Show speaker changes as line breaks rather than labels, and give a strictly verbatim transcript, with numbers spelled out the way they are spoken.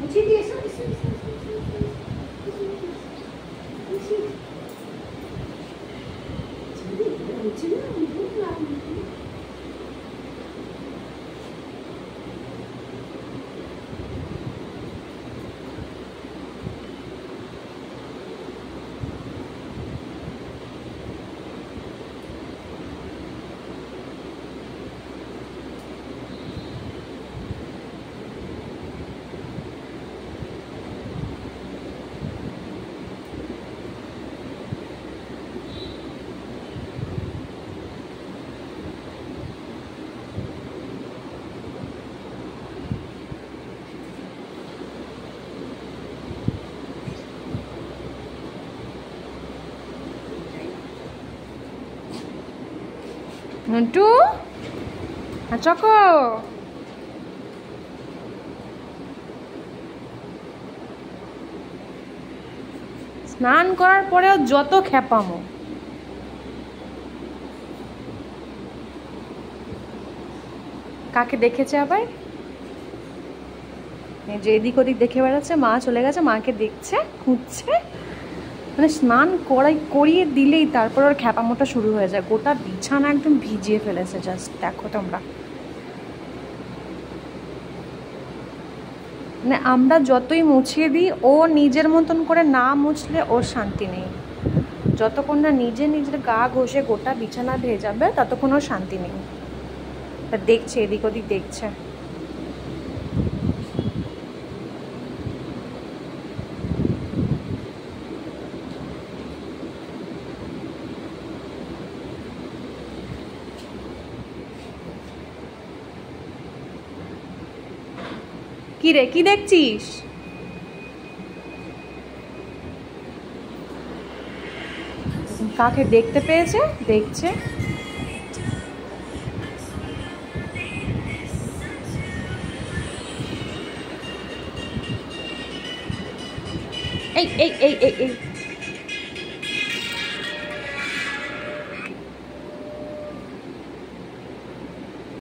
Nantu choco স্নান করার পরেও যত খেপামো। কাকে দেখেছে আবার? যে এদিক ওদিক দেখে বেড়াচ্ছে, মা চলে গেছে, মাকে দেখছে, খুঁজছে, মানে স্নান করাই করিয়ে দিলেই তারপর ওর খ্যাপামোটা শুরু হয়ে যায়। গোটা বিছানা একদম ভিজিয়ে ফেলেছে, জাস্ট দেখো তোমরা। মানে আমরা যতই মুছিয়ে দিই, ও নিজের মতন করে না মুছলে ওর শান্তি নেই। যতক্ষণ না নিজে নিজের গা ঘষে গোটা বিছানা ভেজাবে ততক্ষণ ওর শান্তি নেই। দেখছে এদিক ওদিক দেখছে। কি রে, কি দেখছিস? কাকে দেখতে পেয়েছে? দেখছে। এই এই এই এই